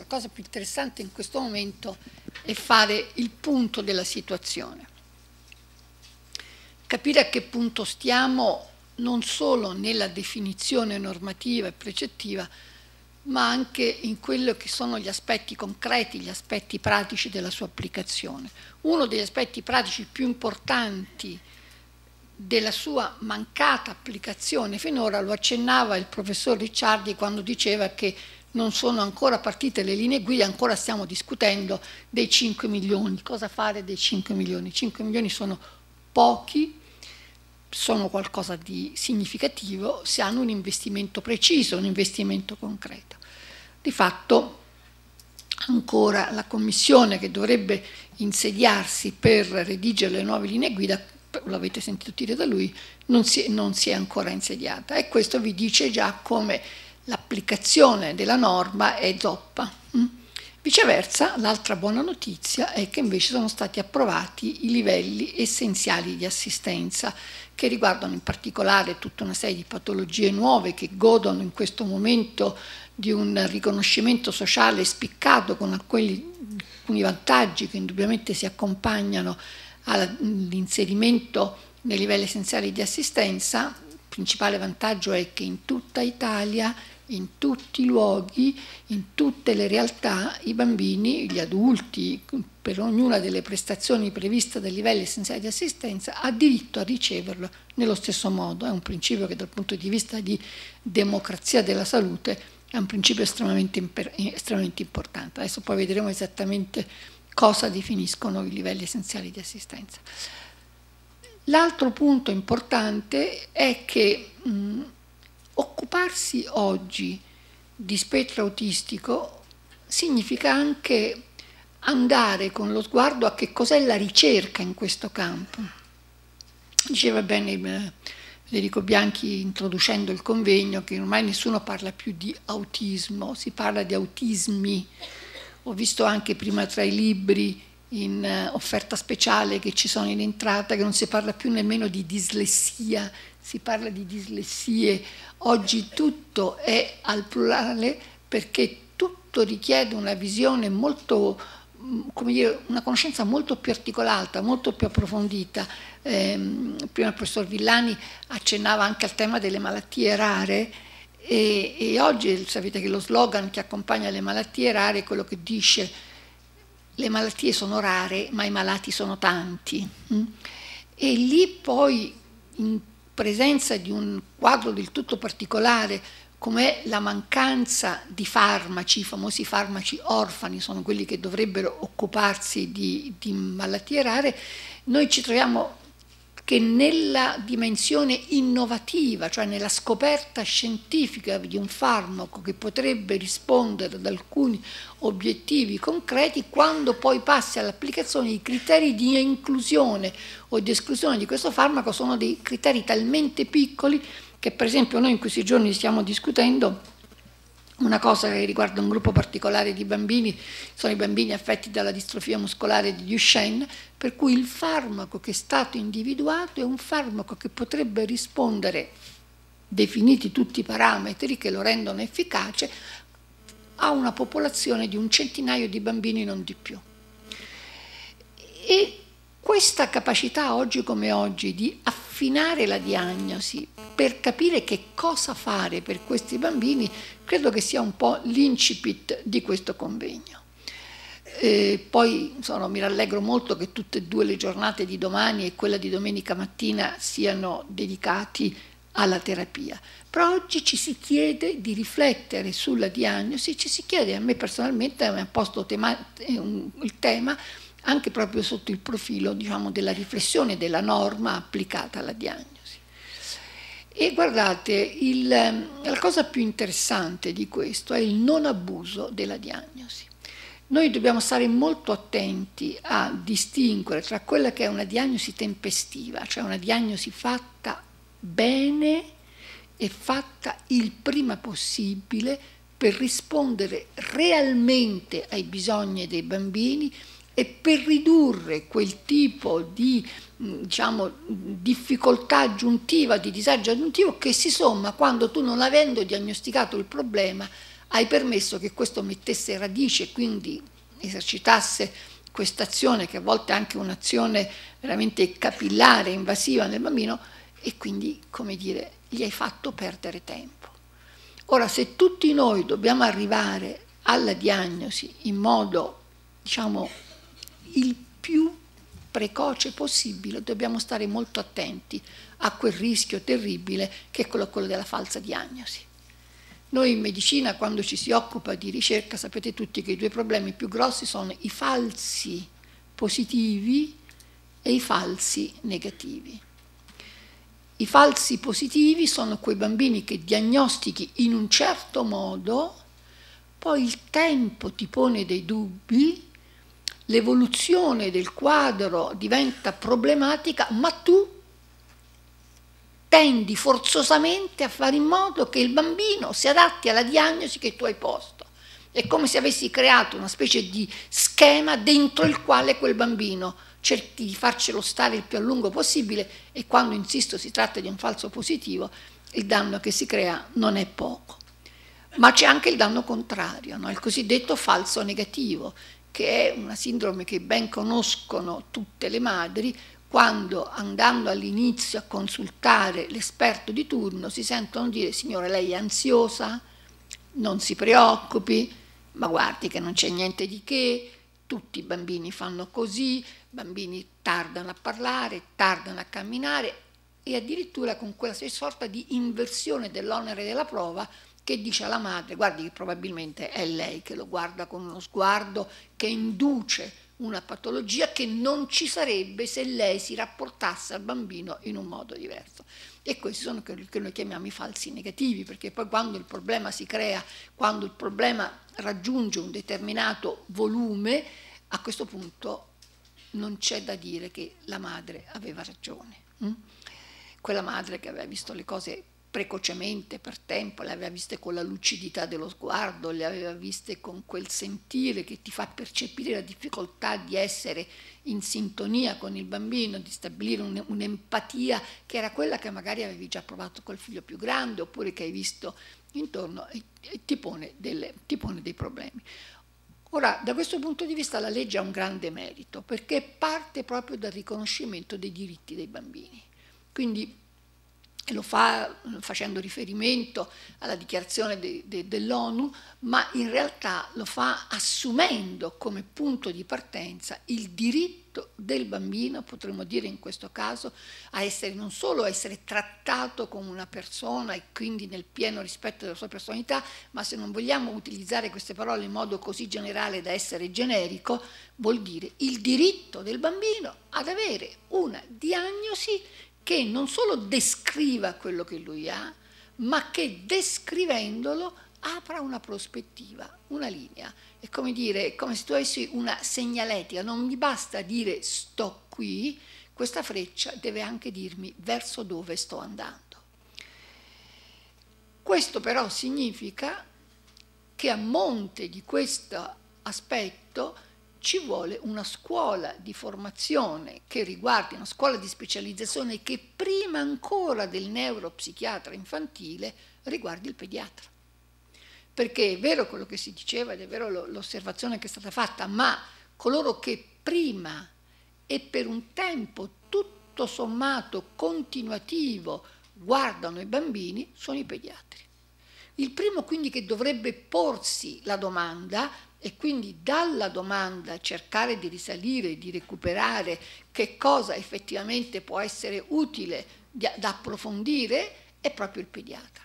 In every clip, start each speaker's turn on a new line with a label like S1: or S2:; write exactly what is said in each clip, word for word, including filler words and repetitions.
S1: la cosa più interessante in questo momento è fare il punto della situazione. Capire a che punto stiamo non solo nella definizione normativa e precettiva, ma anche in quello che sono gli aspetti concreti, gli aspetti pratici della sua applicazione. Uno degli aspetti pratici più importanti della sua mancata applicazione finora lo accennava il professor Ricciardi quando diceva che non sono ancora partite le linee guida, ancora stiamo discutendo dei cinque milioni. Cosa fare dei cinque milioni? cinque milioni sono pochi, sono qualcosa di significativo se hanno un investimento preciso, un investimento concreto. Di fatto ancora la commissione che dovrebbe insediarsi per redigere le nuove linee guida, l'avete sentito dire da lui, non si, non si è ancora insediata, e questo vi dice già come l'applicazione della norma è zoppa. Viceversa, l'altra buona notizia è che invece sono stati approvati i livelli essenziali di assistenza, che riguardano in particolare tutta una serie di patologie nuove che godono in questo momento di un riconoscimento sociale spiccato, con alcuni vantaggi che indubbiamente si accompagnano all'inserimento nei livelli essenziali di assistenza. Il principale vantaggio è che in tutta Italia, in tutti i luoghi, in tutte le realtà, i bambini, gli adulti, per ognuna delle prestazioni previste dai livelli essenziali di assistenza, ha diritto a riceverlo nello stesso modo. È un principio che dal punto di vista di democrazia della salute è un principio estremamente, estremamente importante. Adesso poi vedremo esattamente cosa definiscono i livelli essenziali di assistenza. L'altro punto importante è che mh, occuparsi oggi di spettro autistico significa anche andare con lo sguardo a che cos'è la ricerca in questo campo. Diceva bene Federico Bianchi introducendo il convegno che ormai nessuno parla più di autismo, si parla di autismi. Ho visto anche prima tra i libri in offerta speciale che ci sono in entrata che non si parla più nemmeno di dislessia, si parla di dislessie. Oggi tutto è al plurale perché tutto richiede una visione molto, come dire, una conoscenza molto più articolata, molto più approfondita. Eh, prima il professor Villani accennava anche al tema delle malattie rare e, e oggi sapete che lo slogan che accompagna le malattie rare è quello che dice: le malattie sono rare ma i malati sono tanti. E lì poi, in presenza di un quadro del tutto particolare come la mancanza di farmaci, i famosi farmaci orfani, sono quelli che dovrebbero occuparsi di, di malattie rare, noi ci troviamo che nella dimensione innovativa, cioè nella scoperta scientifica di un farmaco che potrebbe rispondere ad alcuni obiettivi concreti, quando poi passi all'applicazione, i criteri di inclusione o di esclusione di questo farmaco sono dei criteri talmente piccoli che, per esempio, noi in questi giorni stiamo discutendo una cosa che riguarda un gruppo particolare di bambini, sono i bambini affetti dalla distrofia muscolare di Duchenne, per cui il farmaco che è stato individuato è un farmaco che potrebbe rispondere, definiti tutti i parametri che lo rendono efficace, a una popolazione di un centinaio di bambini, non di più. E questa capacità oggi come oggi di affinare la diagnosi per capire che cosa fare per questi bambini credo che sia un po' l'incipit di questo convegno. Eh, poi insomma, mi rallegro molto che tutte e due le giornate di domani e quella di domenica mattina siano dedicati alla terapia. Però oggi ci si chiede di riflettere sulla diagnosi, ci si chiede, a me personalmente mi ha posto tema, il tema anche proprio sotto il profilo, diciamo, della riflessione della norma applicata alla diagnosi. E guardate, il, la cosa più interessante di questo è il non abuso della diagnosi. Noi dobbiamo stare molto attenti a distinguere tra quella che è una diagnosi tempestiva, cioè una diagnosi fatta bene e fatta il prima possibile per rispondere realmente ai bisogni dei bambini e per ridurre quel tipo di, diciamo, difficoltà aggiuntiva, di disagio aggiuntivo che si somma quando tu, non avendo diagnosticato il problema, hai permesso che questo mettesse radice e quindi esercitasse questa azione, che a volte è anche un'azione veramente capillare, invasiva nel bambino, e quindi, come dire, gli hai fatto perdere tempo. Ora, se tutti noi dobbiamo arrivare alla diagnosi in modo, diciamo, il più precoce possibile, dobbiamo stare molto attenti a quel rischio terribile che è quello, quello della falsa diagnosi. Noi in medicina, quando ci si occupa di ricerca, sapete tutti che i due problemi più grossi sono i falsi positivi e i falsi negativi. I falsi positivi sono quei bambini che diagnostichi in un certo modo, poi il tempo ti pone dei dubbi, l'evoluzione del quadro diventa problematica, ma tu tendi forzosamente a fare in modo che il bambino si adatti alla diagnosi che tu hai posto. È come se avessi creato una specie di schema dentro il quale quel bambino cerchi di farcelo stare il più a lungo possibile, e quando, insisto, si tratta di un falso positivo, il danno che si crea non è poco. Ma c'è anche il danno contrario, no? Il cosiddetto falso negativo, che è una sindrome che ben conoscono tutte le madri, quando, andando all'inizio a consultare l'esperto di turno, si sentono dire: signora, lei è ansiosa, non si preoccupi, ma guardi che non c'è niente di che, tutti i bambini fanno così, i bambini tardano a parlare, tardano a camminare, e addirittura con quella sorta di inversione dell'onere della prova che dice alla madre: guardi che probabilmente è lei che lo guarda con uno sguardo che induce una patologia che non ci sarebbe se lei si rapportasse al bambino in un modo diverso. E questi sono quelli che noi chiamiamo i falsi negativi, perché poi quando il problema si crea, quando il problema raggiunge un determinato volume, a questo punto non c'è da dire che la madre aveva ragione. Hm? Quella madre che aveva visto le cose precocemente, per tempo, le aveva viste con la lucidità dello sguardo, le aveva viste con quel sentire che ti fa percepire la difficoltà di essere in sintonia con il bambino, di stabilire un, un'empatia che era quella che magari avevi già provato col figlio più grande, oppure che hai visto intorno, e, e ti pone delle, ti pone dei problemi. Ora, da questo punto di vista la legge ha un grande merito, perché parte proprio dal riconoscimento dei diritti dei bambini. Quindi e lo fa facendo riferimento alla dichiarazione de, de, dell'ONU, ma in realtà lo fa assumendo come punto di partenza il diritto del bambino, potremmo dire in questo caso, a essere non solo a essere trattato come una persona e quindi nel pieno rispetto della sua personalità, ma se non vogliamo utilizzare queste parole in modo così generale da essere generico, vuol dire il diritto del bambino ad avere una diagnosi che non solo descriva quello che lui ha, ma che descrivendolo apra una prospettiva, una linea. È come dire, è come se tu avessi una segnaletica, non mi basta dire sto qui, questa freccia deve anche dirmi verso dove sto andando. Questo però significa che a monte di questo aspetto ci vuole una scuola di formazione che riguardi, una scuola di specializzazione che prima ancora del neuropsichiatra infantile riguardi il pediatra. Perché è vero quello che si diceva ed è vero l'osservazione che è stata fatta, ma coloro che prima e per un tempo tutto sommato continuativo guardano i bambini sono i pediatri. Il primo quindi che dovrebbe porsi la domanda e quindi dalla domanda cercare di risalire, di recuperare che cosa effettivamente può essere utile da approfondire, è proprio il pediatra.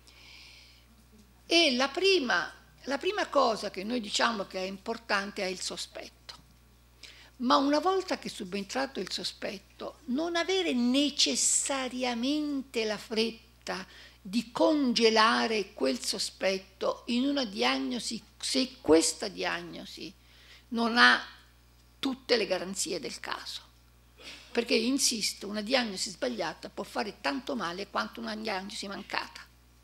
S1: E la prima, la prima cosa che noi diciamo che è importante è il sospetto. Ma una volta che è subentrato il sospetto, non avere necessariamente la fretta di congelare quel sospetto in una diagnosi, se questa diagnosi non ha tutte le garanzie del caso. Perché, insisto, una diagnosi sbagliata può fare tanto male quanto una diagnosi mancata.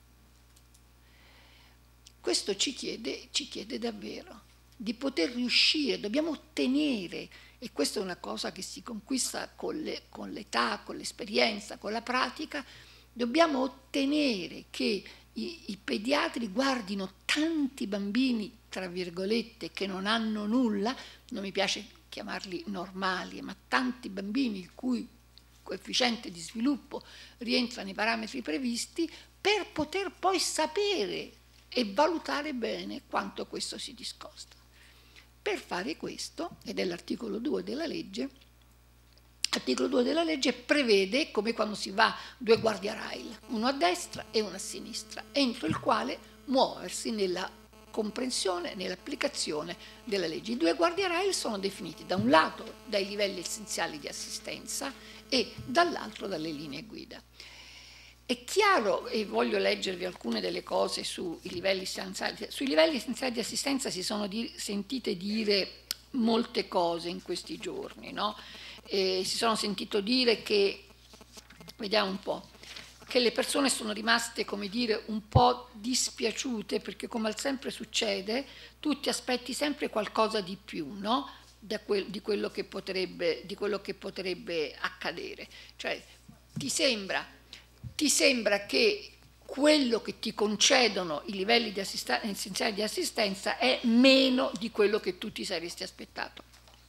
S1: Questo ci chiede, ci chiede davvero di poter riuscire, dobbiamo ottenere, e questa è una cosa che si conquista con, le, con l'età, con l'esperienza, con la pratica, dobbiamo ottenere che i, i pediatri guardino tanti bambini, tra virgolette, che non hanno nulla, non mi piace chiamarli normali, ma tanti bambini il cui coefficiente di sviluppo rientra nei parametri previsti, per poter poi sapere e valutare bene quanto questo si discosta. Per fare questo, ed è l'articolo due della legge, l'articolo due della legge prevede, come quando si va due guardia-rail, uno a destra e uno a sinistra, entro il quale muoversi nella comprensione, nell'applicazione della legge. I due guardia-rail sono definiti da un lato dai livelli essenziali di assistenza e dall'altro dalle linee guida. È chiaro, e voglio leggervi alcune delle cose sui livelli essenziali, sui livelli essenziali di assistenza si sono di, sentite dire molte cose in questi giorni, no? E si sono sentito dire che, vediamo un po', che le persone sono rimaste, come dire, un po' dispiaciute, perché come al sempre succede, tu ti aspetti sempre qualcosa di più, no? Da quel, di, quello che potrebbe, di quello che potrebbe accadere. Cioè, ti sembra... ti sembra che quello che ti concedono i livelli di essenziali di assistenza è meno di quello che tu ti saresti aspettato.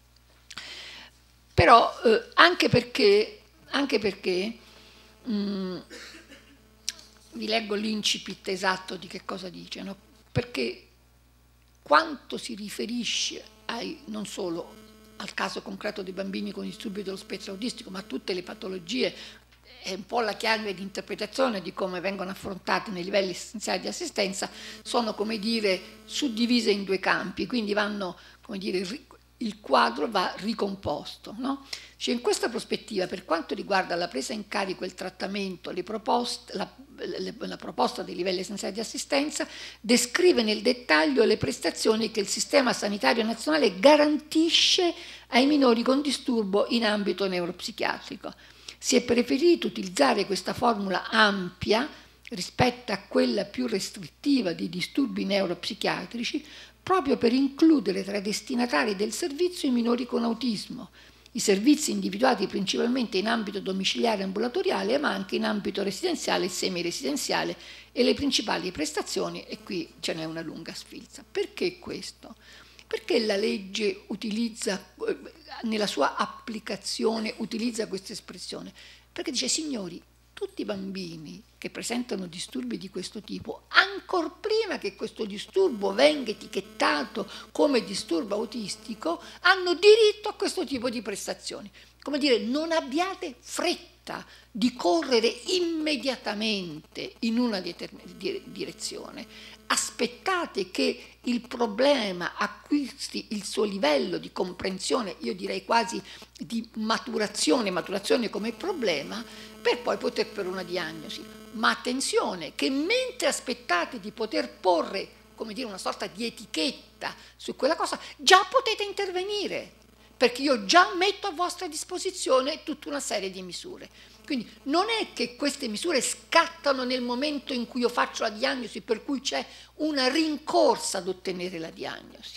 S1: Però eh, anche perché, anche perché mh, vi leggo l'incipit esatto di che cosa dice, no? Perché quanto si riferisce ai, non solo al caso concreto dei bambini con disturbi dello spettro autistico, ma a tutte le patologie, è un po' la chiave di interpretazione di come vengono affrontate nei livelli essenziali di assistenza, sono, come dire, suddivise in due campi, quindi vanno, come dire, il quadro va ricomposto, no? Cioè, in questa prospettiva, per quanto riguarda la presa in carico e il trattamento, le proposte, la, le, la proposta dei livelli essenziali di assistenza descrive nel dettaglio le prestazioni che il sistema sanitario nazionale garantisce ai minori con disturbo in ambito neuropsichiatrico. Si è preferito utilizzare questa formula ampia rispetto a quella più restrittiva di disturbi neuropsichiatrici proprio per includere tra i destinatari del servizio i minori con autismo, i servizi individuati principalmente in ambito domiciliare e ambulatoriale, ma anche in ambito residenziale e semiresidenziale, e le principali prestazioni, e qui ce n'è una lunga sfilza. Perché questo? Perché la legge utilizza, nella sua applicazione, utilizza questa espressione? Perché dice, signori, tutti i bambini che presentano disturbi di questo tipo, ancor prima che questo disturbo venga etichettato come disturbo autistico, hanno diritto a questo tipo di prestazioni. Come dire, non abbiate fretta di correre immediatamente in una direzione. Aspettate che il problema acquisti il suo livello di comprensione, io direi quasi di maturazione, maturazione come problema, per poi poter porre una diagnosi. Ma attenzione, che mentre aspettate di poter porre, come dire, una sorta di etichetta su quella cosa, già potete intervenire, perché io già metto a vostra disposizione tutta una serie di misure. Quindi non è che queste misure scattano nel momento in cui io faccio la diagnosi, per cui c'è una rincorsa ad ottenere la diagnosi.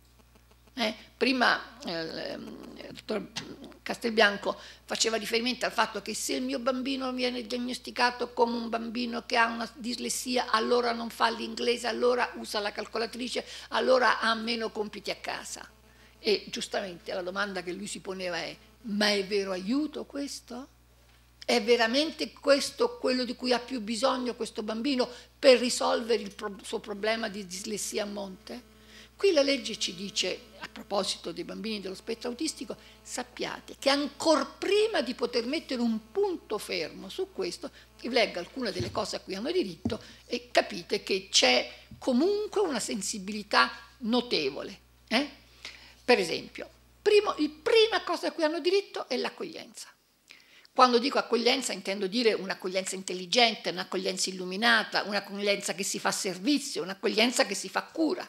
S1: Eh? Prima eh, il dottor Castelbianco faceva riferimento al fatto che se il mio bambino viene diagnosticato come un bambino che ha una dislessia, allora non fa l'inglese, allora usa la calcolatrice, allora ha meno compiti a casa. E giustamente la domanda che lui si poneva è: ma è vero aiuto questo? È veramente questo quello di cui ha più bisogno questo bambino per risolvere il pro- suo problema di dislessia a monte? Qui la legge ci dice, a proposito dei bambini dello spettro autistico, sappiate che ancor prima di poter mettere un punto fermo su questo, vi leggo alcune delle cose a cui hanno diritto e capite che c'è comunque una sensibilità notevole. Eh? Per esempio, primo, la prima cosa a cui hanno diritto è l'accoglienza. Quando dico accoglienza intendo dire un'accoglienza intelligente, un'accoglienza illuminata, un'accoglienza che si fa servizio, un'accoglienza che si fa cura.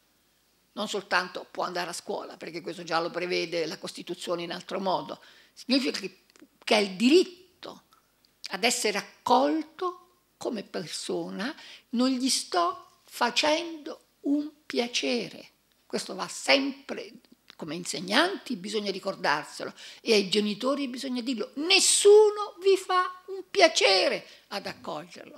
S1: Non soltanto può andare a scuola, perché questo già lo prevede la Costituzione in altro modo. Significa che, che ha il diritto ad essere accolto come persona, non gli sto facendo un piacere. Questo va sempre, come insegnanti bisogna ricordarselo e ai genitori bisogna dirlo, nessuno vi fa un piacere ad accoglierlo.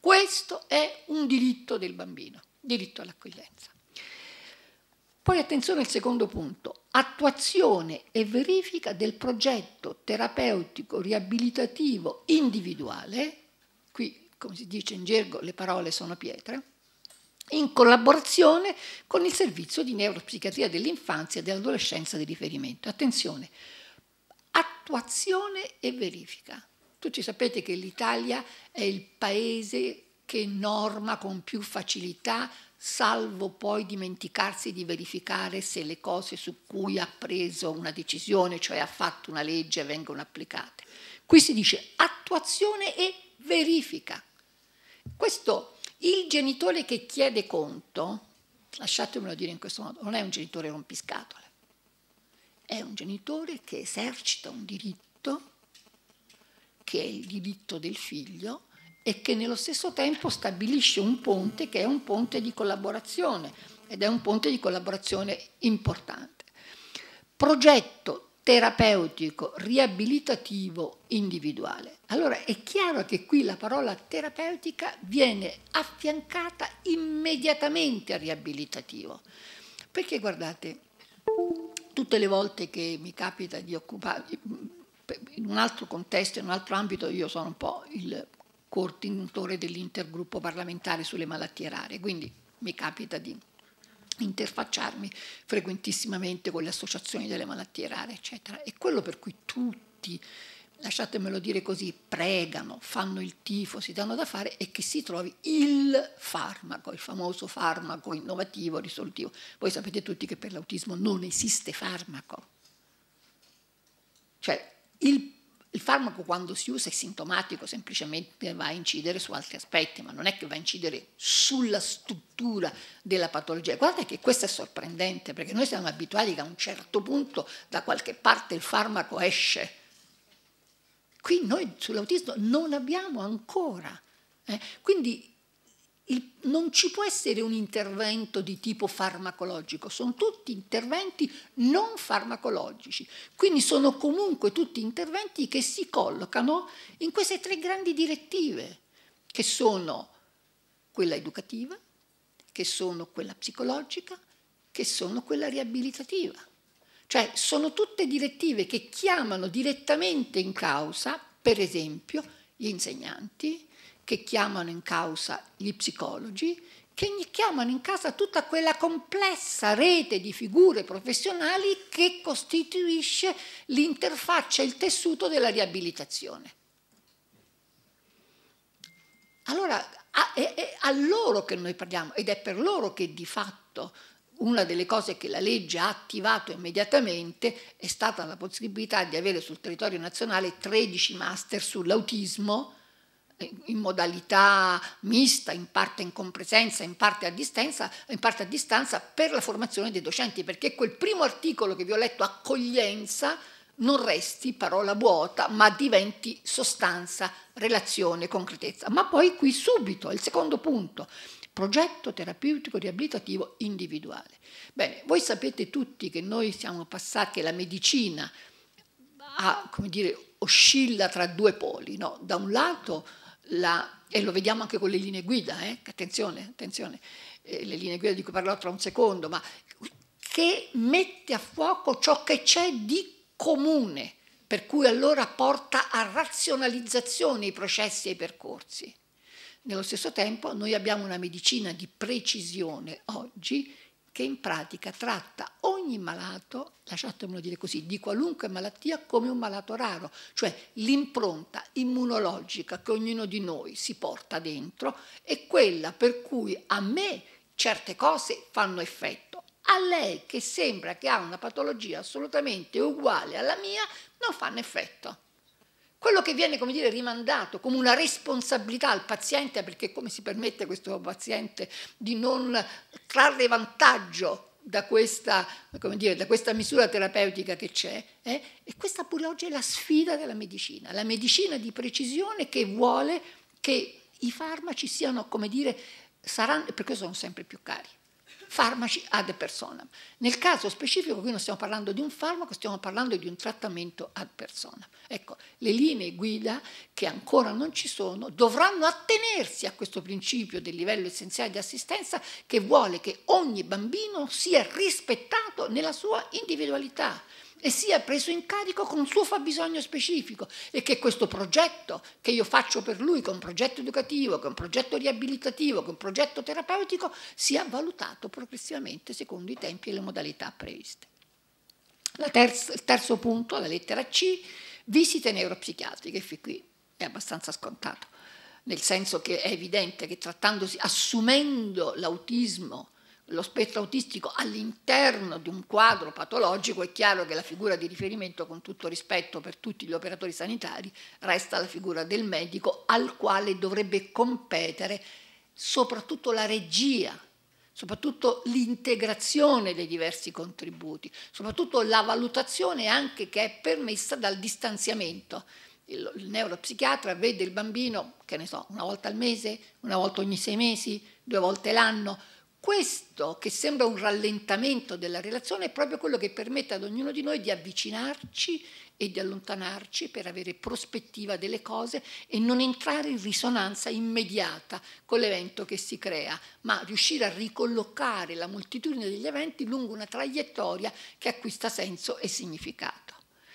S1: Questo è un diritto del bambino, diritto all'accoglienza. Poi attenzione al secondo punto, attuazione e verifica del progetto terapeutico riabilitativo individuale, qui come si dice in gergo le parole sono pietre, in collaborazione con il servizio di neuropsichiatria dell'infanzia e dell'adolescenza di riferimento. Attenzione, attuazione e verifica. Tutti sapete che l'Italia è il paese che norma con più facilità, salvo poi dimenticarsi di verificare se le cose su cui ha preso una decisione, cioè ha fatto una legge, vengono applicate. Qui si dice attuazione e verifica. Questo, il genitore che chiede conto, lasciatemelo dire in questo modo, non è un genitore rompiscatole, è un genitore che esercita un diritto, che è il diritto del figlio, e che nello stesso tempo stabilisce un ponte che è un ponte di collaborazione, ed è un ponte di collaborazione importante. Progetto terapeutico riabilitativo individuale. Allora è chiaro che qui la parola terapeutica viene affiancata immediatamente al riabilitativo, perché guardate, tutte le volte che mi capita di occupare, in un altro contesto, in un altro ambito, io sono un po' il coordinatore dell'intergruppo parlamentare sulle malattie rare, quindi mi capita di interfacciarmi frequentissimamente con le associazioni delle malattie rare, eccetera. E quello per cui tutti, lasciatemelo dire così, pregano, fanno il tifo, si danno da fare, è che si trovi il farmaco, il famoso farmaco innovativo, risolutivo. Voi sapete tutti che per l'autismo non esiste farmaco. Cioè, il Il farmaco quando si usa è sintomatico, semplicemente va a incidere su altri aspetti, ma non è che va a incidere sulla struttura della patologia. Guardate che questo è sorprendente, perché noi siamo abituati che a un certo punto da qualche parte il farmaco esce. Qui noi sull'autismo non abbiamo ancora. Eh? Quindi il, non ci può essere un intervento di tipo farmacologico, sono tutti interventi non farmacologici, quindi sono comunque tutti interventi che si collocano in queste tre grandi direttive, che sono quella educativa, che sono quella psicologica, che sono quella riabilitativa. Cioè sono tutte direttive che chiamano direttamente in causa, per esempio, gli insegnanti, che chiamano in causa gli psicologi, che chiamano in causa tutta quella complessa rete di figure professionali che costituisce l'interfaccia, il tessuto della riabilitazione. Allora è, è a loro che noi parliamo, ed è per loro che di fatto una delle cose che la legge ha attivato immediatamente è stata la possibilità di avere sul territorio nazionale tredici master sull'autismo, in modalità mista, in parte in compresenza, in parte a distanza, in parte a distanza per la formazione dei docenti, perché quel primo articolo che vi ho letto, accoglienza, non resti parola vuota, ma diventi sostanza, relazione, concretezza. Ma poi qui subito, il secondo punto, progetto terapeutico riabilitativo individuale. Bene, voi sapete tutti che noi siamo passati, che la medicina ha, come dire, oscilla tra due poli, no? Da un lato La, e lo vediamo anche con le linee guida, eh? attenzione, attenzione, eh, le linee guida di cui parlerò tra un secondo, ma che mette a fuoco ciò che c'è di comune, per cui allora porta a razionalizzazione i processi e i percorsi. Nello stesso tempo noi abbiamo una medicina di precisione oggi che in pratica tratta ogni malato, lasciatemelo dire così, di qualunque malattia come un malato raro, cioè l'impronta immunologica che ognuno di noi si porta dentro è quella per cui a me certe cose fanno effetto, a lei che sembra che ha una patologia assolutamente uguale alla mia non fanno effetto. Quello che viene, come dire, rimandato come una responsabilità al paziente, perché come si permette a questo paziente di non trarre vantaggio da questa, come dire, da questa misura terapeutica che c'è, eh? E questa pure oggi è la sfida della medicina, la medicina di precisione che vuole che i farmaci siano, come dire, saranno, perché sono sempre più cari. farmaci ad personam. Nel caso specifico qui non stiamo parlando di un farmaco, stiamo parlando di un trattamento ad personam. Ecco, le linee guida che ancora non ci sono dovranno attenersi a questo principio del livello essenziale di assistenza che vuole che ogni bambino sia rispettato nella sua individualità e sia preso in carico con un suo fabbisogno specifico e che questo progetto che io faccio per lui, che è un progetto educativo, che è un progetto riabilitativo, che è un progetto terapeutico, sia valutato progressivamente secondo i tempi e le modalità previste. La terza, il terzo punto, la lettera C, visite neuropsichiatriche, che qui è abbastanza scontato, nel senso che è evidente che trattandosi, assumendo l'autismo, lo spettro autistico all'interno di un quadro patologico, è chiaro che la figura di riferimento, con tutto rispetto per tutti gli operatori sanitari, resta la figura del medico al quale dovrebbe competere soprattutto la regia, soprattutto l'integrazione dei diversi contributi, soprattutto la valutazione anche che è permessa dal distanziamento. Il, il neuropsichiatra vede il bambino, che ne so, una volta al mese, una volta ogni sei mesi, due volte l'anno. Questo, che sembra un rallentamento della relazione, è proprio quello che permette ad ognuno di noi di avvicinarci e di allontanarci per avere prospettiva delle cose e non entrare in risonanza immediata con l'evento che si crea, ma riuscire a ricollocare la moltitudine degli eventi lungo una traiettoria che acquista senso e significato.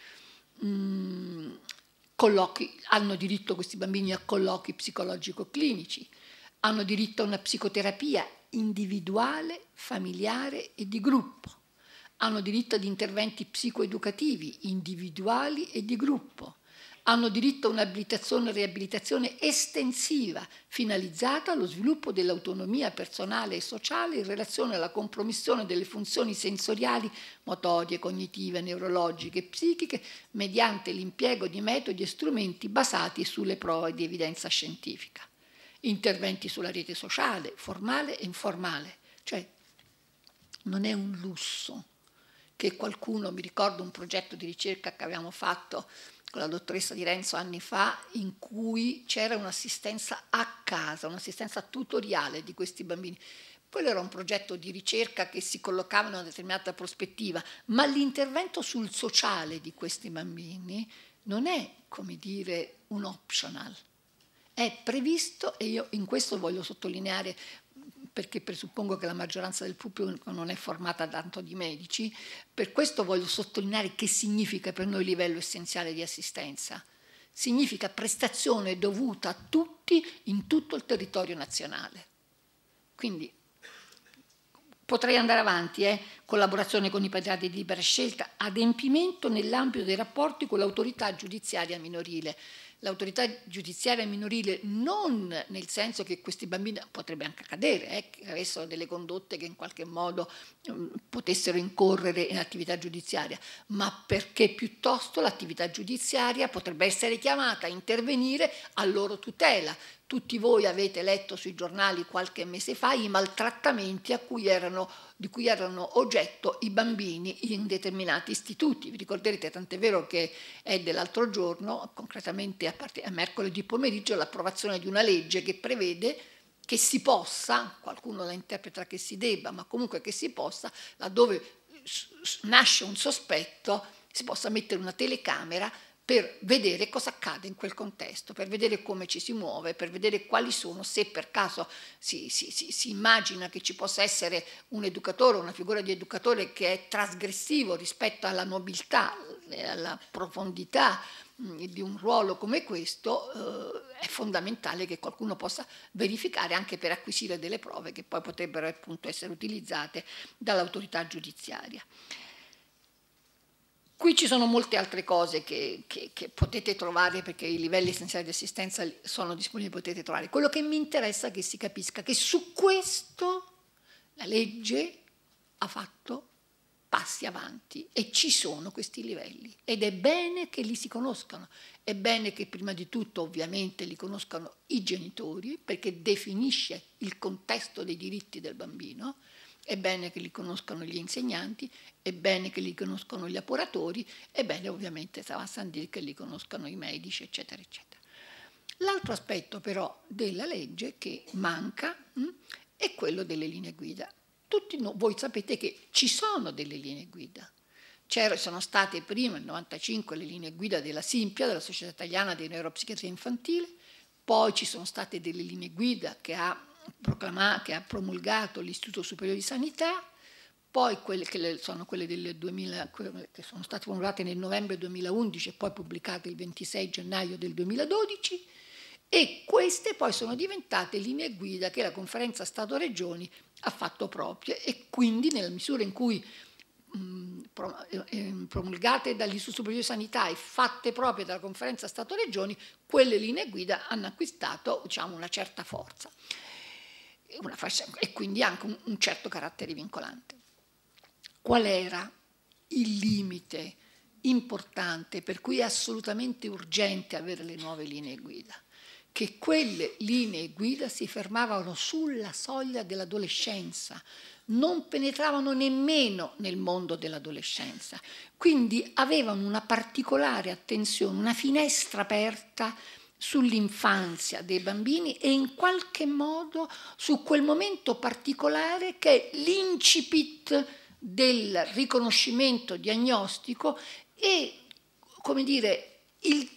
S1: Mm, colloqui, hanno diritto questi bambini a colloqui psicologico-clinici, hanno diritto a una psicoterapia individuale, familiare e di gruppo. Hanno diritto ad interventi psicoeducativi individuali e di gruppo. Hanno diritto a un'abilitazione e riabilitazione estensiva finalizzata allo sviluppo dell'autonomia personale e sociale in relazione alla compromissione delle funzioni sensoriali, motorie, cognitive, neurologiche e psichiche mediante l'impiego di metodi e strumenti basati sulle prove di evidenza scientifica. Interventi sulla rete sociale, formale e informale, cioè non è un lusso che qualcuno, mi ricordo un progetto di ricerca che avevamo fatto con la dottoressa Di Renzo anni fa, in cui c'era un'assistenza a casa, un'assistenza tutoriale di questi bambini. Quello era un progetto di ricerca che si collocava in una determinata prospettiva, ma l'intervento sul sociale di questi bambini non è, come dire, un optional. È previsto, e io in questo voglio sottolineare, perché presuppongo che la maggioranza del pubblico non è formata tanto di medici, per questo voglio sottolineare che significa per noi livello essenziale di assistenza. Significa prestazione dovuta a tutti in tutto il territorio nazionale. Quindi potrei andare avanti, eh? Collaborazione con i pediatri di libera scelta, adempimento nell'ambito dei rapporti con l'autorità giudiziaria minorile. L'autorità giudiziaria minorile non nel senso che questi bambini, potrebbe anche accadere, eh, che avessero delle condotte che in qualche modo um, potessero incorrere in attività giudiziaria, ma perché piuttosto l'attività giudiziaria potrebbe essere chiamata a intervenire a loro tutela. Tutti voi avete letto sui giornali qualche mese fa i maltrattamenti a cui erano, di cui erano oggetto i bambini in determinati istituti. Vi ricorderete, tant'è vero che è dell'altro giorno, concretamente a, part- a mercoledì pomeriggio, l'approvazione di una legge che prevede che si possa, qualcuno la interpreta che si debba, ma comunque che si possa, laddove nasce un sospetto, si possa mettere una telecamera per vedere cosa accade in quel contesto, per vedere come ci si muove, per vedere quali sono, se per caso si, si, si, si immagina che ci possa essere un educatore, una figura di educatore che è trasgressivo rispetto alla nobiltà e alla profondità mh, di un ruolo come questo, eh, è fondamentale che qualcuno possa verificare anche per acquisire delle prove che poi potrebbero appunto essere utilizzate dall'autorità giudiziaria. Qui ci sono molte altre cose che, che, che potete trovare, perché i livelli essenziali di assistenza sono disponibili, potete trovare. Quello che mi interessa è che si capisca che su questo la legge ha fatto passi avanti e ci sono questi livelli ed è bene che li si conoscano. È bene che prima di tutto ovviamente li conoscano i genitori, perché definisce il contesto dei diritti del bambino. È bene che li conoscano gli insegnanti, è bene che li conoscano gli appuratori, è bene ovviamente che li conoscano i medici, eccetera, eccetera. L'altro aspetto però della legge che manca mh, è quello delle linee guida. tutti no, voi sapete che ci sono delle linee guida. C'era, sono state prima, nel novantacinque, le linee guida della Simpia, della Società Italiana di Neuropsichiatria Infantile, poi ci sono state delle linee guida che ha, proclamato, che ha promulgato l'Istituto Superiore di Sanità, poi quelle che sono quelle del duemila, che sono state promulgate nel novembre duemilaundici e poi pubblicate il ventisei gennaio del duemiladodici, e queste poi sono diventate linee guida che la Conferenza Stato-Regioni ha fatto proprie, e quindi nella misura in cui mh, promulgate dall'Istituto Superiore di Sanità e fatte proprie dalla Conferenza Stato-Regioni, quelle linee guida hanno acquistato, diciamo, una certa forza una fascia, e quindi anche un, un certo carattere vincolante. Qual era il limite importante per cui è assolutamente urgente avere le nuove linee guida? Che quelle linee guida si fermavano sulla soglia dell'adolescenza, non penetravano nemmeno nel mondo dell'adolescenza, quindi avevano una particolare attenzione, una finestra aperta sull'infanzia dei bambini e in qualche modo su quel momento particolare che è l'incipit del riconoscimento diagnostico e, come dire, il,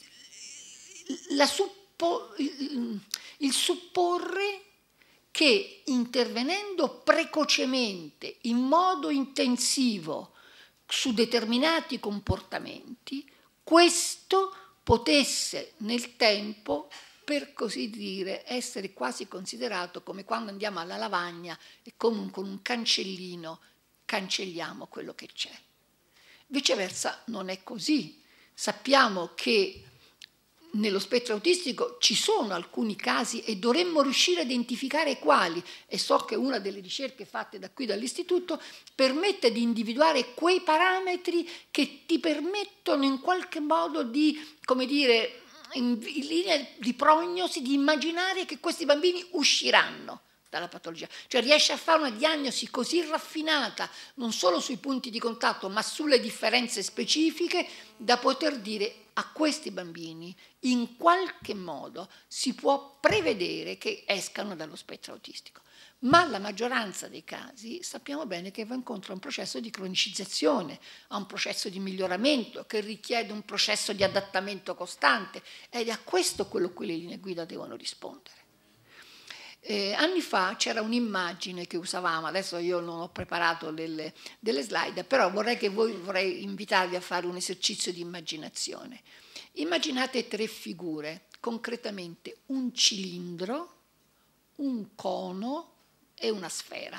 S1: la suppo, il, il supporre che intervenendo precocemente, in modo intensivo, su determinati comportamenti, questo potesse nel tempo, per così dire, essere quasi considerato come quando andiamo alla lavagna e come con un cancellino cancelliamo quello che c'è. Viceversa non è così. Sappiamo che nello spettro autistico ci sono alcuni casi e dovremmo riuscire a identificare quali, e so che una delle ricerche fatte da qui dall'istituto permette di individuare quei parametri che ti permettono in qualche modo di, come dire, in linea di prognosi, di immaginare che questi bambini usciranno dalla patologia, cioè riesce a fare una diagnosi così raffinata non solo sui punti di contatto ma sulle differenze specifiche da poter dire a questi bambini in qualche modo si può prevedere che escano dallo spettro autistico. Ma la maggioranza dei casi sappiamo bene che va incontro a un processo di cronicizzazione, a un processo di miglioramento che richiede un processo di adattamento costante ed è a questo quello a cui le linee guida devono rispondere. Eh, anni fa c'era un'immagine che usavamo, adesso io non ho preparato delle, delle slide, però vorrei, che voi, vorrei invitarvi a fare un esercizio di immaginazione. Immaginate tre figure, concretamente un cilindro, un cono e una sfera.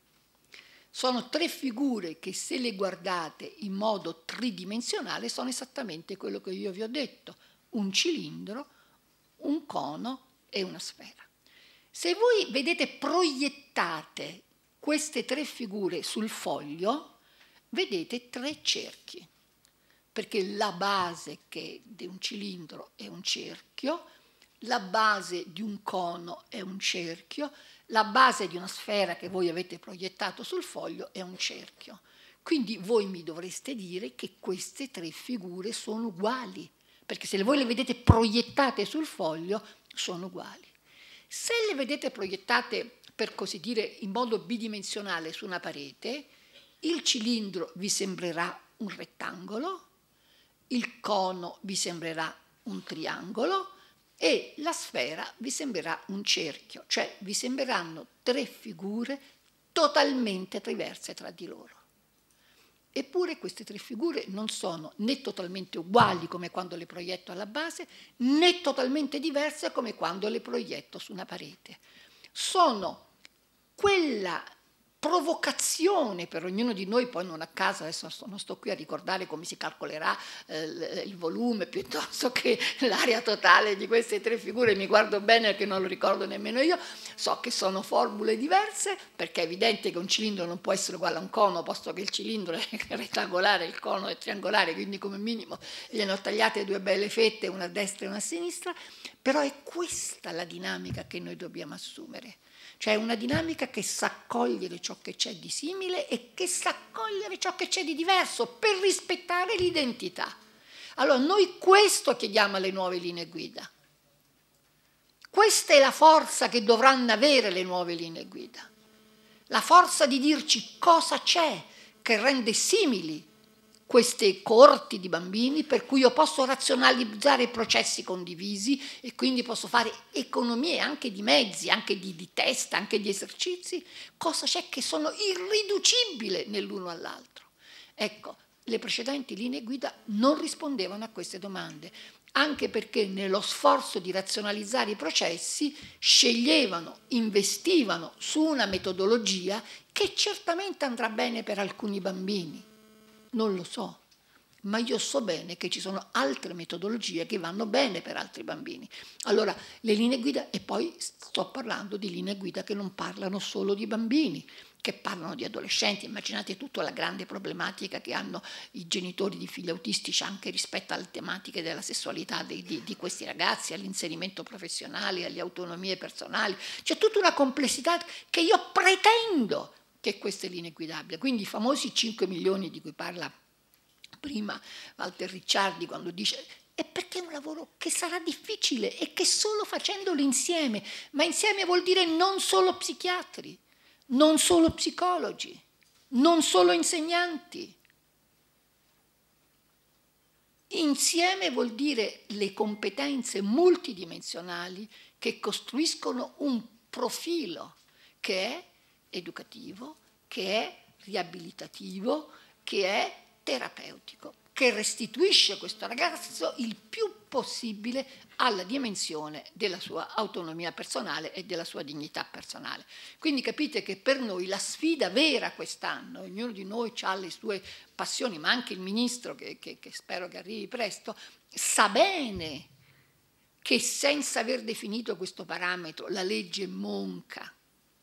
S1: Sono tre figure che se le guardate in modo tridimensionale sono esattamente quello che io vi ho detto, un cilindro, un cono e una sfera. Se voi vedete proiettate queste tre figure sul foglio, vedete tre cerchi, perché la base che di un cilindro è un cerchio, la base di un cono è un cerchio, la base di una sfera che voi avete proiettato sul foglio è un cerchio. Quindi voi mi dovreste dire che queste tre figure sono uguali, perché se voi le vedete proiettate sul foglio sono uguali. Se le vedete proiettate, per così dire, in modo bidimensionale su una parete, il cilindro vi sembrerà un rettangolo, il cono vi sembrerà un triangolo e la sfera vi sembrerà un cerchio, cioè vi sembreranno tre figure totalmente diverse tra di loro. Eppure queste tre figure non sono né totalmente uguali come quando le proietto alla base, né totalmente diverse come quando le proietto su una parete. Sono quella provocazione per ognuno di noi, poi non a caso, adesso non sto qui a ricordare come si calcolerà eh, il volume piuttosto che l'area totale di queste tre figure, mi guardo bene perché non lo ricordo nemmeno io, so che sono formule diverse perché è evidente che un cilindro non può essere uguale a un cono, posto che il cilindro è rettangolare, il cono è triangolare, quindi come minimo gliene ho tagliate due belle fette, una a destra e una a sinistra, però è questa la dinamica che noi dobbiamo assumere. Cioè una dinamica che sa cogliere ciò che c'è di simile e che sa cogliere ciò che c'è di diverso per rispettare l'identità. Allora noi questo chiediamo alle nuove linee guida. Questa è la forza che dovranno avere le nuove linee guida. la forza di dirci cosa c'è che rende simili queste coorti di bambini, per cui io posso razionalizzare i processi condivisi e quindi posso fare economie anche di mezzi, anche di, di testa, anche di esercizi, cosa c'è che sono irriducibili nell'uno all'altro. Ecco, le precedenti linee guida non rispondevano a queste domande, anche perché nello sforzo di razionalizzare i processi sceglievano, investivano su una metodologia che certamente andrà bene per alcuni bambini. Non lo so, ma io so bene che ci sono altre metodologie che vanno bene per altri bambini. Allora, le linee guida, e poi sto parlando di linee guida che non parlano solo di bambini, che parlano di adolescenti. Immaginate tutta la grande problematica che hanno i genitori di figli autistici anche rispetto alle tematiche della sessualità di, di, di questi ragazzi, all'inserimento professionale, alle autonomie personali. C'è tutta una complessità che io pretendo che queste linee guida abbia. Quindi i famosi cinque milioni di cui parla prima Walter Ricciardi quando dice è perché è un lavoro che sarà difficile e che solo facendolo insieme, ma insieme vuol dire non solo psichiatri, non solo psicologi, non solo insegnanti. Insieme vuol dire le competenze multidimensionali che costruiscono un profilo che è educativo, che è riabilitativo, che è terapeutico, che restituisce questo ragazzo il più possibile alla dimensione della sua autonomia personale e della sua dignità personale. Quindi capite che per noi la sfida vera quest'anno, ognuno di noi ha le sue passioni, ma anche il ministro, che, che, che spero che arrivi presto, sa bene che senza aver definito questo parametro la legge monca.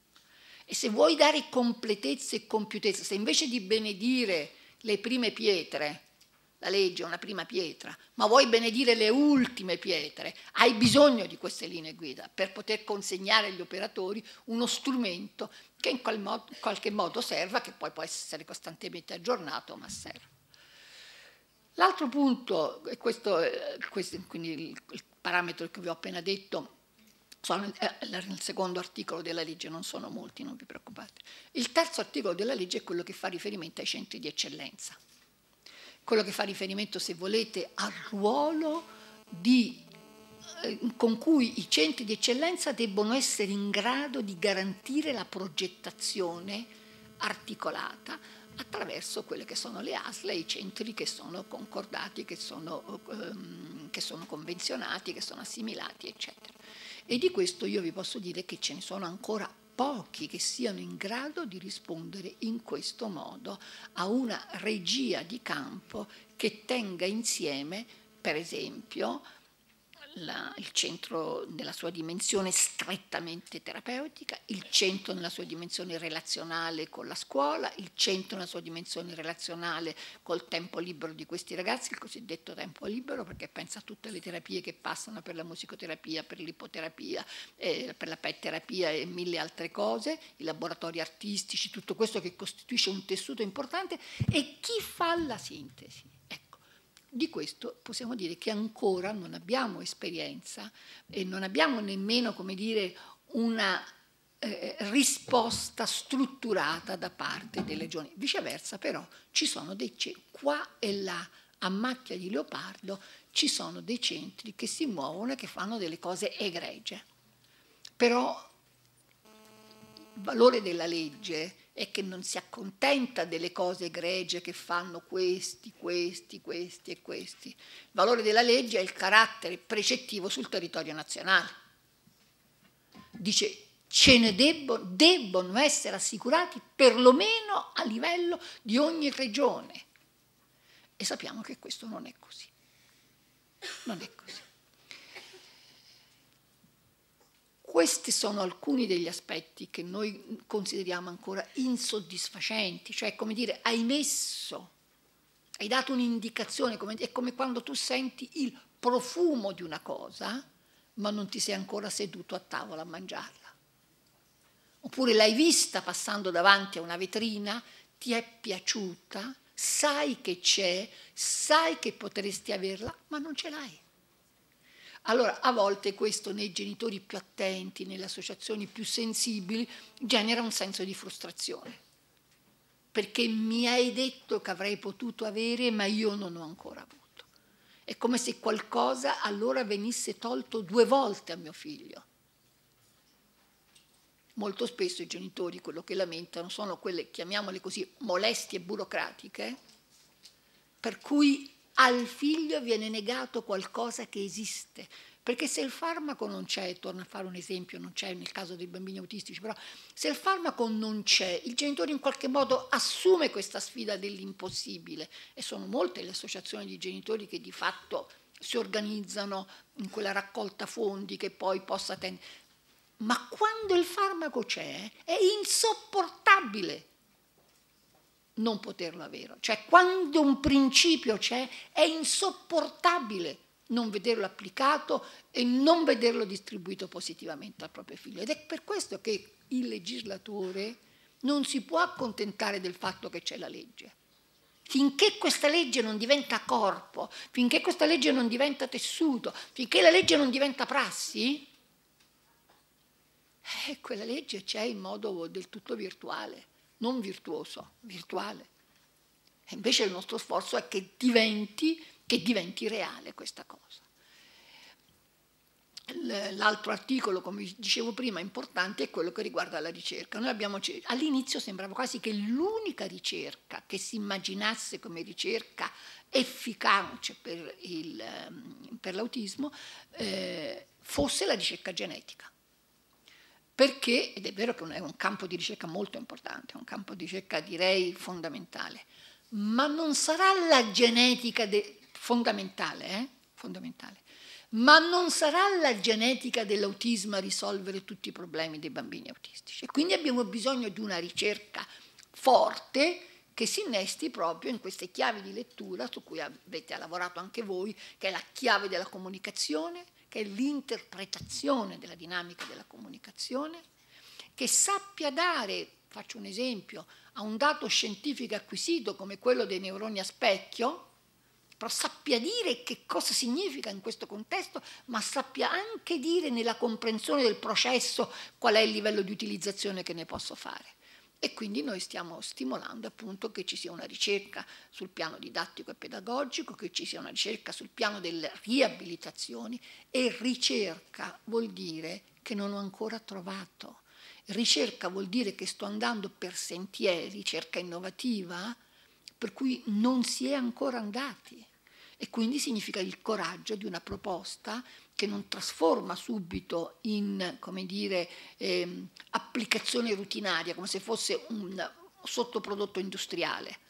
S1: E se vuoi dare completezza e compiutezza, se invece di benedire le prime pietre, la legge è una prima pietra, ma vuoi benedire le ultime pietre, hai bisogno di queste linee guida per poter consegnare agli operatori uno strumento che in qual modo, qualche modo serva, che poi può essere costantemente aggiornato, ma serve. L'altro punto, e questo, questo quindi il, il parametro che vi ho appena detto, sono nel secondo articolo della legge, non sono molti, non vi preoccupate. Il terzo articolo della legge è quello che fa riferimento ai centri di eccellenza, quello che fa riferimento, se volete, al ruolo di, eh, con cui i centri di eccellenza debbono essere in grado di garantire la progettazione articolata attraverso quelle che sono le A S L e i centri che sono concordati, che sono, ehm, che sono convenzionati, che sono assimilati, eccetera. E di questo io vi posso dire che ce ne sono ancora pochi che siano in grado di rispondere in questo modo a una regia di campo che tenga insieme, per esempio, La, il centro nella sua dimensione strettamente terapeutica, il centro nella sua dimensione relazionale con la scuola, il centro nella sua dimensione relazionale col tempo libero di questi ragazzi, il cosiddetto tempo libero, perché pensa a tutte le terapie che passano per la musicoterapia, per l'ipoterapia, eh, per la pet terapia e mille altre cose, i laboratori artistici, tutto questo che costituisce un tessuto importante, e chi fa la sintesi? Di questo possiamo dire che ancora non abbiamo esperienza e non abbiamo nemmeno, come dire, una eh, risposta strutturata da parte delle regioni. Viceversa, però, ci sono dei centri, qua e là, a macchia di leopardo, ci sono dei centri che si muovono e che fanno delle cose egregie. Però il valore della legge è che non si accontenta delle cose egregie che fanno questi, questi, questi e questi. Il valore della legge è il carattere precettivo sul territorio nazionale. Dice, ce ne debbono, debbono essere assicurati perlomeno a livello di ogni regione. E sappiamo che questo non è così. Non è così. Questi sono alcuni degli aspetti che noi consideriamo ancora insoddisfacenti, cioè come dire, hai messo, hai dato un'indicazione, come, è come quando tu senti il profumo di una cosa, ma non ti sei ancora seduto a tavola a mangiarla. Oppure l'hai vista passando davanti a una vetrina, ti è piaciuta, sai che c'è, sai che potresti averla, ma non ce l'hai. Allora, a volte questo nei genitori più attenti, nelle associazioni più sensibili, genera un senso di frustrazione. Perché mi hai detto che avrei potuto avere, ma io non ho ancora avuto. È come se qualcosa allora venisse tolto due volte a mio figlio. Molto spesso i genitori quello che lamentano sono quelle, chiamiamole così, molestie burocratiche, per cui al figlio viene negato qualcosa che esiste. Perché se il farmaco non c'è, torno a fare un esempio, non c'è nel caso dei bambini autistici, però se il farmaco non c'è, il genitore in qualche modo assume questa sfida dell'impossibile, e sono molte le associazioni di genitori che di fatto si organizzano in quella raccolta fondi che poi possa tendere. Ma quando il farmaco c'è, è insopportabile non poterlo avere. Cioè, quando un principio c'è, è insopportabile non vederlo applicato e non vederlo distribuito positivamente al proprio figlio. Ed è per questo che il legislatore non si può accontentare del fatto che c'è la legge. Finché questa legge non diventa corpo, finché questa legge non diventa tessuto, finché la legge non diventa prassi, eh, quella legge c'è in modo del tutto virtuale, non virtuoso, virtuale. E invece il nostro sforzo è che diventi, che diventi reale questa cosa. L'altro articolo, come dicevo prima, importante è quello che riguarda la ricerca. Noi abbiamo, all'inizio sembrava quasi che l'unica ricerca che si immaginasse come ricerca efficace per, il, per l'autismo eh, fosse la ricerca genetica. Perché, ed è vero che è un campo di ricerca molto importante, è un campo di ricerca direi fondamentale, ma non sarà la genetica de- fondamentale, eh? fondamentale, ma non sarà la genetica dell'autismo a risolvere tutti i problemi dei bambini autistici. E quindi abbiamo bisogno di una ricerca forte che si innesti proprio in queste chiavi di lettura su cui avete lavorato anche voi, che è la chiave della comunicazione, che è l'interpretazione della dinamica della comunicazione, che sappia dare, faccio un esempio, a un dato scientifico acquisito come quello dei neuroni a specchio, però sappia dire che cosa significa in questo contesto, ma sappia anche dire nella comprensione del processo qual è il livello di utilizzazione che ne posso fare. E quindi noi stiamo stimolando appunto che ci sia una ricerca sul piano didattico e pedagogico, che ci sia una ricerca sul piano delle riabilitazioni, e ricerca vuol dire che non ho ancora trovato. Ricerca vuol dire che sto andando per sentieri, ricerca innovativa, per cui non si è ancora andati. E quindi significa il coraggio di una proposta che non trasforma subito in, come dire, eh, applicazione rutinaria, come se fosse un sottoprodotto industriale,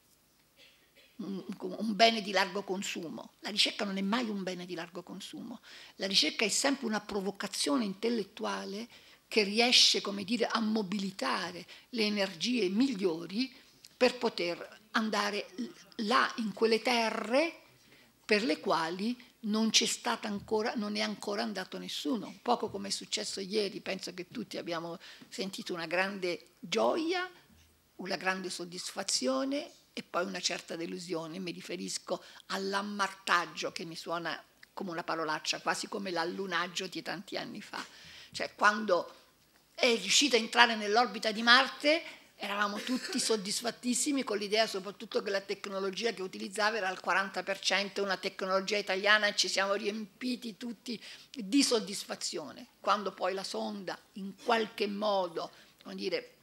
S1: un, un bene di largo consumo. La ricerca non è mai un bene di largo consumo, la ricerca è sempre una provocazione intellettuale che riesce, come dire, a mobilitare le energie migliori per poter andare là in quelle terre per le quali non c'è stata ancora, non è ancora andato nessuno. Poco come è successo ieri, penso che tutti abbiamo sentito una grande gioia, una grande soddisfazione e poi una certa delusione. Mi riferisco all'ammartaggio, che mi suona come una parolaccia, quasi come l'allunaggio di tanti anni fa. Cioè, quando è riuscita a entrare nell'orbita di Marte, eravamo tutti soddisfattissimi con l'idea soprattutto che la tecnologia che utilizzava era al quaranta per cento una tecnologia italiana, e ci siamo riempiti tutti di soddisfazione. Quando poi la sonda in qualche modo, come dire,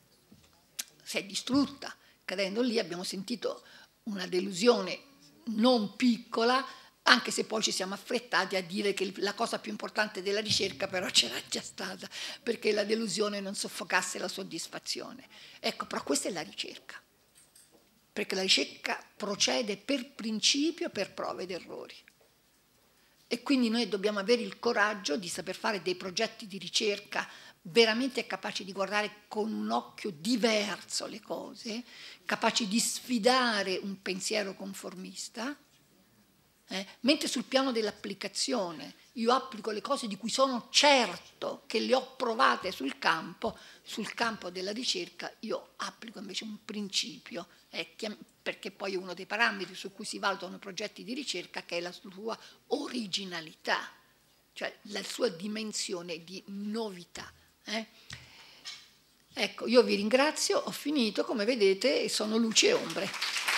S1: si è distrutta, cadendo lì, abbiamo sentito una delusione non piccola, anche se poi ci siamo affrettati a dire che la cosa più importante della ricerca però c'era già stata, perché la delusione non soffocasse la soddisfazione. Ecco, però questa è la ricerca, perché la ricerca procede per principio per prove ed errori. E quindi noi dobbiamo avere il coraggio di saper fare dei progetti di ricerca veramente capaci di guardare con un occhio diverso le cose, capaci di sfidare un pensiero conformista. Eh, mentre sul piano dell'applicazione io applico le cose di cui sono certo che le ho provate sul campo, sul campo della ricerca io applico invece un principio, eh, perché poi è uno dei parametri su cui si valutano i progetti di ricerca, che è la sua originalità. cioè la sua dimensione di novità. Eh? Ecco, io vi ringrazio, ho finito, come vedete sono luci e ombre.